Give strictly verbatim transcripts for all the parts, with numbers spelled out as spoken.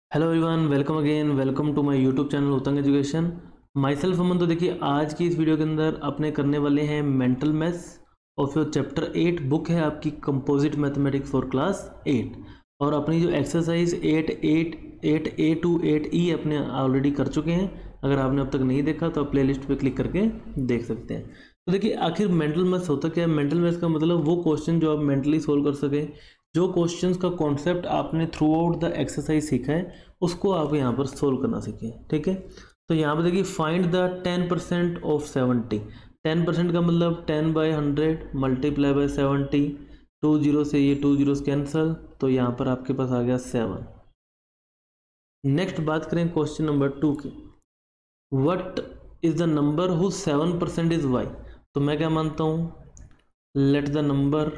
Hello everyone, welcome again welcome to my YouTube channel Uttang education. Myself Aman. तो देखिए, आज की इस वीडियो के अंदर अपने करने वाले हैं mental maths of your chapter eight. Book है आपकी composite mathematics for class eight. और अपनी जो exercise eight eight eight A two eight E अपने ऑलरेडी कर चुके हैं। अगर आपने अब तक नहीं देखा तो आप प्ले लिस्ट पर क्लिक करके देख सकते हैं। तो देखिए, आखिर मेंटल मैथ्स होता क्या है। मेंटल मैथ्स का मतलब वो क्वेश्चन जो आप मेंटली सोल्व कर सके, जो क्वेश्चंस का कॉन्सेप्ट आपने थ्रू आउट द एक्सरसाइज सीखा है उसको आप यहाँ पर सोल्व करना सीखें। ठीक है, तो यहाँ पर देखिए, find the ten percent of seventy. Ten percent का मतलब ten by hundred multiply by seventy. Two zero से ये टू जीरो कैंसल, तो यहाँ पर आपके पास आ गया सेवन। नेक्स्ट बात करें क्वेश्चन नंबर टू की। What is the number whose seven percent is Y. तो मैं क्या मानता हूँ, let the number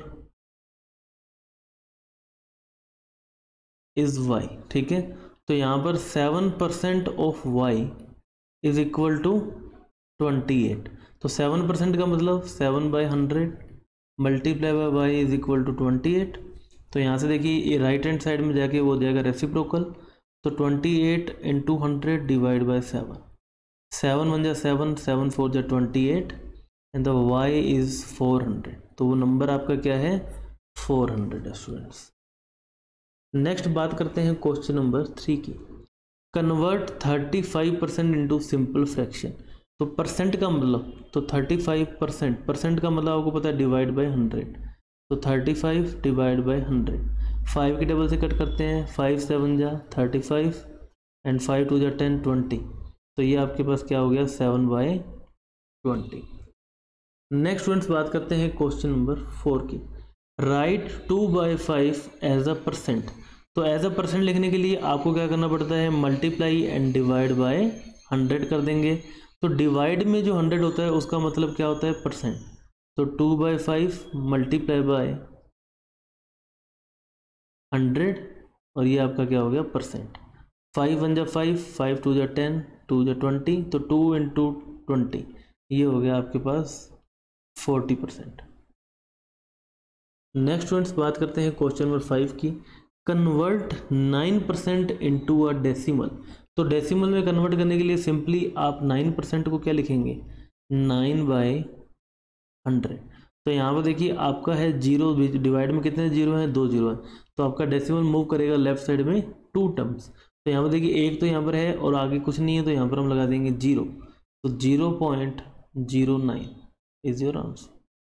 is Y. ठीक है, तो यहाँ पर seven percent of Y is equal to twenty eight. तो सेवन परसेंट का मतलब seven by hundred multiply by Y is equal to twenty eight. तो यहाँ से देखिए, ये राइट हैंड साइड में जाके वो जाएगा रेसिप्रोकल। तो twenty eight into hundred divide by seven. Seven one जा सेवन, सेवन फोर जा twenty eight and the Y is four hundred. तो वो नंबर आपका क्या है, फोर हंड्रेड है स्टूडेंट्स। नेक्स्ट बात करते हैं क्वेश्चन नंबर थ्री की। Convert thirty five percent into simple fraction. तो परसेंट का मतलब, तो थर्टी फाइव परसेंट परसेंट का मतलब आपको पता है डिवाइड बाय हंड्रेड। तो thirty five divide by hundred. Five की टेबल से कट करते हैं, फाइव सेवन जा thirty five and five two जा टेन ट्वेंटी। तो ये आपके पास क्या हो गया, seven by twenty. Next students बात करते हैं क्वेश्चन नंबर फोर की। Write two by five as a percent. तो एज अ परसेंट लिखने के लिए आपको क्या करना पड़ता है, multiply and divide by hundred कर देंगे। तो डिवाइड में जो हंड्रेड होता है उसका मतलब क्या होता है, परसेंट। तो two by five multiply by hundred और ये आपका क्या हो गया, परसेंट। फाइव वन जा फाइव, फाइव टू जा टेन, टू जा ट्वेंटी। तो टू इंटू ट्वेंटी ये हो गया आपके पास फोर्टी परसेंट। नेक्स्ट स्टूडेंट्स बात करते हैं क्वेश्चन नंबर फाइव की। Convert nine percent into a decimal. तो डेसिमल में कन्वर्ट करने के लिए सिंपली आप नाइन परसेंट को क्या लिखेंगे, नाइन बाई हंड्रेड। तो यहाँ पर देखिए आपका है जीरो, डिवाइड में कितने जीरो हैं, दो जीरो है। तो आपका डेसिमल मूव करेगा लेफ्ट साइड में टू टर्म्स। तो यहाँ पर देखिए एक तो यहाँ पर है और आगे कुछ नहीं है, तो यहाँ पर हम लगा देंगे जीरो। तो zero point zero nine is your answer.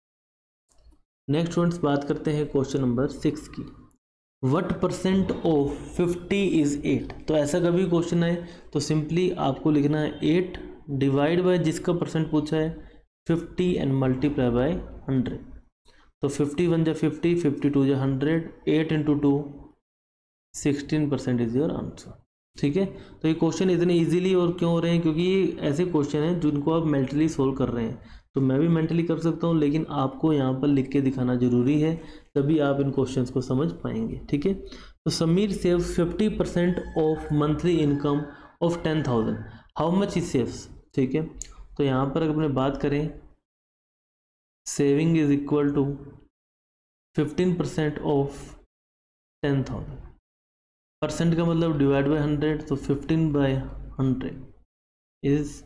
Next students बात करते हैं क्वेश्चन नंबर सिक्स की। What percent of fifty is eight. तो ऐसा कभी क्वेश्चन आए तो सिंपली आपको लिखना है एट डिवाइड बाय जिसका परसेंट पूछा है fifty and multiply by hundred. तो फिफ्टी वन जा फिफ्टी, फिफ्टी टू जा hundred, eight into two sixteen percent is your answer. ठीक है, तो ये क्वेश्चन इतने इजीली और क्यों हो रहे हैं, क्योंकि ये ऐसे क्वेश्चन हैं जिनको आप मेंटली सोल्व कर रहे हैं। तो मैं भी मेंटली कर सकता हूँ, लेकिन आपको यहाँ पर लिख के दिखाना जरूरी है, तभी आप इन क्वेश्चंस को समझ पाएंगे। ठीक है, तो Sameer save fifty percent of monthly income of ten thousand, how much he saves. ठीक है, तो यहाँ पर अगर अपने बात करें, saving is equal to fifteen percent of ten thousand. Percent का मतलब डिवाइड बाई हंड्रेड, तो fifteen by hundred is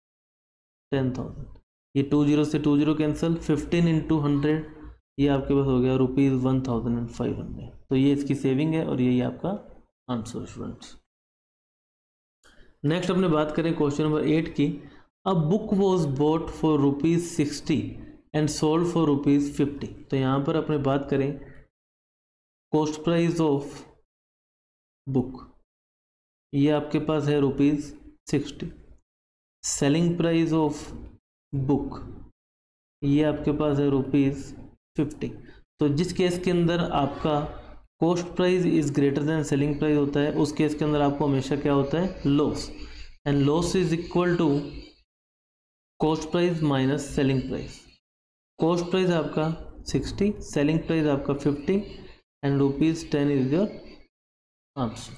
ten thousand. ये टू जीरो से two zero cancel, fifteen into hundred ये आपके पास हो गया rupees one thousand and five hundred. तो ये इसकी सेविंग है और यही आपका आंसर स्टूडेंट्स। नेक्स्ट अपने बात करें क्वेश्चन नंबर एट की। A book was bought for rupees sixty and sold for rupees fifty. तो यहाँ पर अपने बात करें, कॉस्ट प्राइस ऑफ बुक ये आपके पास है rupees sixty. Selling price of book ये आपके पास है रुपीज़ फिफ्टी। तो जिस केस के अंदर आपका cost price is greater than selling price होता है, उस केस के अंदर आपको हमेशा क्या होता है, loss. And loss is equal to cost price minus selling price. Cost price आपका सिक्सटी, सेलिंग प्राइस आपका fifty and rupees ten is your answer.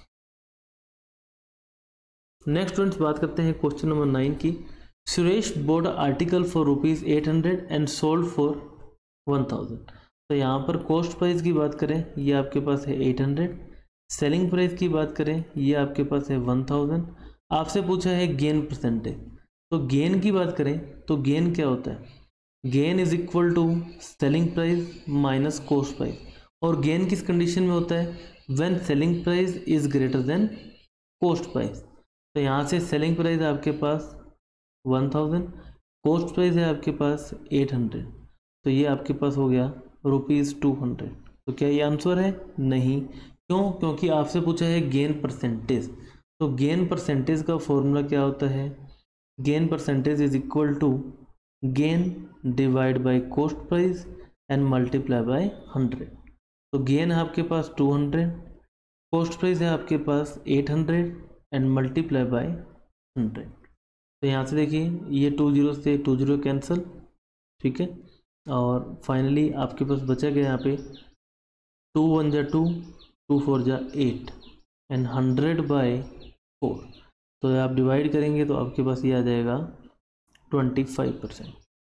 Next students बात करते हैं क्वेश्चन नंबर नाइन की। Suresh bought article for rupees eight hundred and sold for one thousand. तो यहाँ पर cost price की बात करें, ये आपके पास है एट हंड्रेड, सेलिंग प्राइस की बात करें, ये आपके पास है वन थाउजेंड। आपसे पूछा है गेन परसेंटेज, तो गेन की बात करें तो गेन क्या होता है, gain is equal to selling price minus cost price. और गेन किस कंडीशन में होता है, when selling price is greater than cost price. तो यहाँ से सेलिंग प्राइस आपके पास वन थाउजेंड, कॉस्ट प्राइस है आपके पास एट हंड्रेड, तो ये आपके पास हो गया रुपीज़ टू हंड्रेड। तो क्या ये आंसर है, नहीं। क्यों, क्योंकि आपसे पूछा है गेन परसेंटेज। तो गेन परसेंटेज का फॉर्मूला क्या होता है, gain percentage is equal to gain divide by cost price and multiply by hundred. तो गेन है आपके पास टू हंड्रेड, कॉस्ट प्राइस है आपके पास eight hundred and multiply by hundred. तो यहाँ से देखिए ये टू जीरो से टू जीरो कैंसिल, ठीक है। और फाइनली आपके पास बचा गया यहाँ पे टू वन जा टू, टू फोर जा eight and hundred by four. तो आप डिवाइड करेंगे तो आपके पास ये आ जाएगा twenty five percent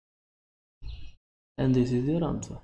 and this is your answer.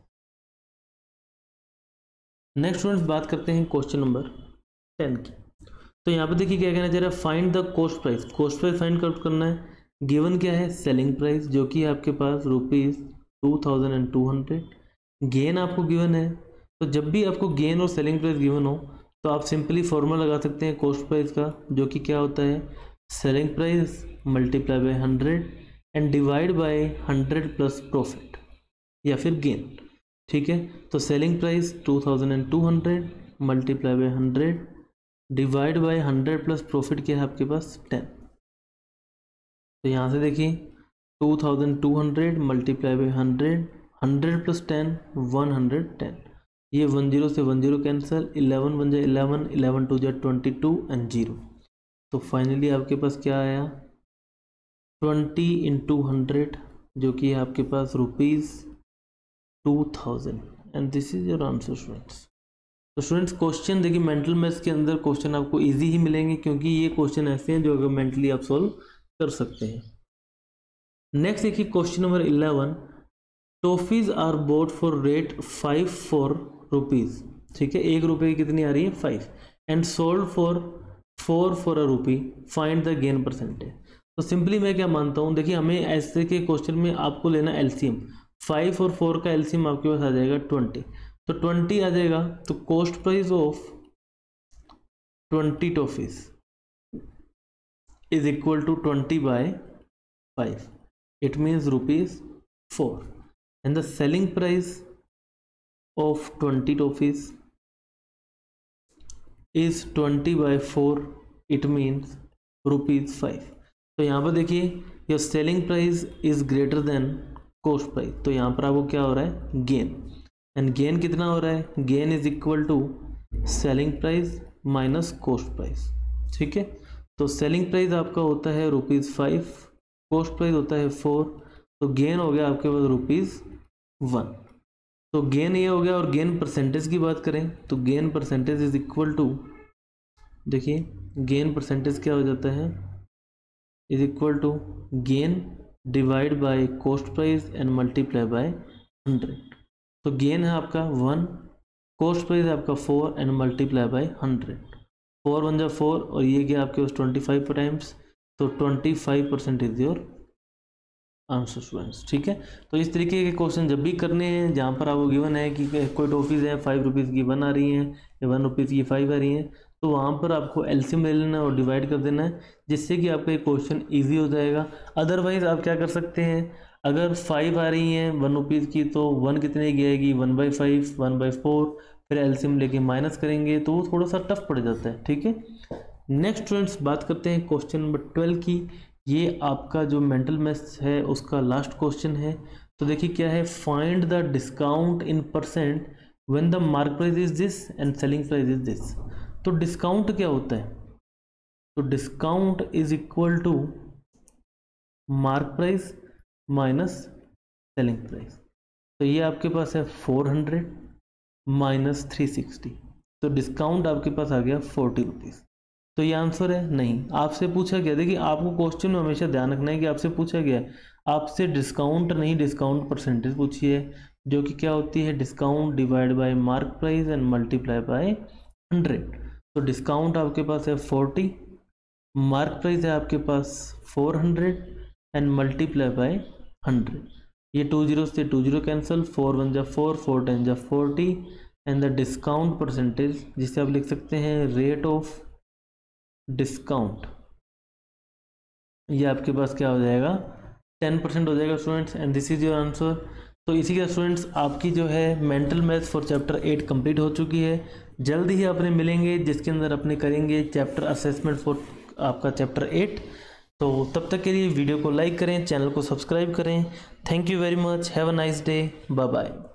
Next students बात करते हैं क्वेश्चन नंबर टेन की। तो यहाँ पे देखिए क्या कहना चाह रहा है, find the cost price. Cost price find out करना है। गिवन क्या है, सेलिंग प्राइस जो कि आपके पास rupees two thousand and two hundred. Gain आपको गिवन है, तो जब भी आपको गेन और सेलिंग प्राइस गिवन हो तो आप सिंपली फॉर्मूला लगा सकते हैं कॉस्ट प्राइस का, जो कि क्या होता है selling price multiply by hundred and divide by hundred plus profit या फिर गेन, ठीक है। तो selling price two thousand and two hundred multiply by hundred divide by hundred plus profit क्या है आपके पास टेन। तो यहाँ से देखिए two thousand two hundred multiply by hundred, hundred plus ten one hundred ten. ये वन जीरो से one zero cancel, eleven one जा इलेवन, इलेवन टू जा ट्वेंटी टू एंड जीरो। तो फाइनली आपके पास क्या आया ट्वेंटी इंटू हंड्रेड, जो कि है आपके पास rupees two thousand and this is your answer students. तो स्टूडेंट्स क्वेश्चन देखिए मेंटल मैथ्स के अंदर क्वेश्चन आपको इजी ही मिलेंगे, क्योंकि ये क्वेश्चन ऐसे हैं जो अगर मेंटली आप सॉल्व कर सकते हैं। नेक्स्ट देखिए question number eleven, toffees are bought for rate five for rupees, ठीक है, एक रुपये की कितनी आ रही है five, and sold for four for a rupee, find the gain percentage. तो सिंपली मैं क्या मानता हूँ, देखिए हमें ऐसे के क्वेश्चन में आपको लेना एलसीएम। फाइव और फोर का एलसीएम आपके पास आ जाएगा ट्वेंटी, तो ट्वेंटी आ जाएगा। तो cost price of twenty toffees is equal to twenty by five, it means rupees four, and the selling price of twenty toffees is twenty by four, it means rupees five। तो यहाँ पर देखिए your selling price is greater than cost price, तो यहाँ पर आपको क्या हो रहा है gain, and gain कितना हो रहा है, gain is equal to selling price minus cost price, ठीक है। तो selling price आपका होता है रुपीज़ फाइव, cost price होता है फोर, तो gain हो गया आपके पास रुपीज़ वन। तो गेन ये हो गया। और गेन परसेंटेज की बात करें तो gain percentage is equal to, देखिए गेन परसेंटेज क्या हो जाता है, is equal to gain divide by cost price and multiply by hundred. तो गेन है आपका वन, कॉस्ट प्राइस है आपका four and multiply by hundred, four one जा फोर और ये क्या आपके पास ट्वेंटी फाइव टाइम्स, तो twenty five percent is your answer students, ठीक है। तो इस तरीके के क्वेश्चन जब भी करने हैं जहाँ पर आपको गिवन है कि कोई टॉफीज़ है फाइव रुपीज़ की वन आ रही हैं या वन रुपीज़ की फाइव आ रही हैं, तो वहाँ पर आपको एलसीएम ले लेना और डिवाइड कर देना है, जिससे कि आपका ये क्वेश्चन ईजी हो जाएगा। अदरवाइज आप क्या कर सकते हैं, अगर फाइव आ रही हैं वन रुपीज़ की तो वन कितने की आएगी, one by five, one by four, फिर एलसीएम लेके माइनस करेंगे तो वो थोड़ा सा टफ पड़ जाता है, ठीक है। नेक्स्ट स्टूडेंट्स बात करते हैं क्वेश्चन नंबर ट्वेल्व की। ये आपका जो मेंटल मैथ्स है उसका लास्ट क्वेश्चन है। तो देखिए क्या है, find the discount in percent when the mark price is this and selling price is this. तो डिस्काउंट क्या होता है, तो discount is equal to mark price minus selling price. तो ये आपके पास है four hundred minus three sixty, तो डिस्काउंट आपके पास आ गया फोर्टी रुपीज़। तो ये आंसर है नहीं। आपसे पूछा गया, देखिए आपको क्वेश्चन में हमेशा ध्यान रखना है कि आपसे पूछा गया आपसे डिस्काउंट नहीं डिस्काउंट परसेंटेज पूछी है, जो कि क्या होती है discount divide by mark price and multiply by hundred. तो डिस्काउंट आपके पास है फोर्टी, मार्क प्राइस है आपके पास four hundred and multiply by hundred. ये टू जीरो से two zero cancel, four one जा फोर, फोर टेन जा forty and the discount percentage जिसे आप लिख सकते हैं रेट ऑफ डिस्काउंट, ये आपके पास क्या हो जाएगा टेन परसेंट हो जाएगा students, and this is your answer. तो इसी के स्टूडेंट्स आपकी जो है mental maths for chapter eight complete हो चुकी है। जल्द ही अपने मिलेंगे जिसके अंदर अपने करेंगे चैप्टर असेसमेंट फॉर आपका चैप्टर एट। तो तब तक के लिए वीडियो को लाइक करें, चैनल को सब्सक्राइब करें। Thank you very much, have a nice day, bye bye.